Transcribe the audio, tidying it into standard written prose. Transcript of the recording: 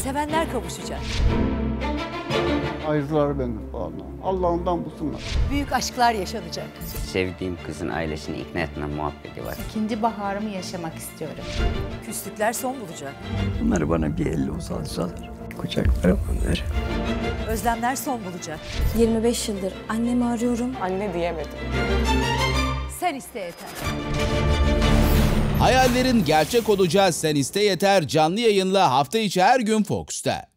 Sevenler kavuşacak. Ayırdılar beni falan. Allah'ından bulsunlar. Büyük aşklar yaşanacak. Sevdiğim kızın ailesini ikna etme muhabbeti var. İkinci baharımı yaşamak istiyorum. Küslükler son bulacak. Bunları bana bir elle uzatsalar. Kucaklarım onları. Özlemler son bulacak. 25 yıldır annemi arıyorum. Anne diyemedim. Sen iste yeter. Hayallerin gerçek olacağı Sen İste Yeter canlı yayınla hafta içi her gün Fox'ta.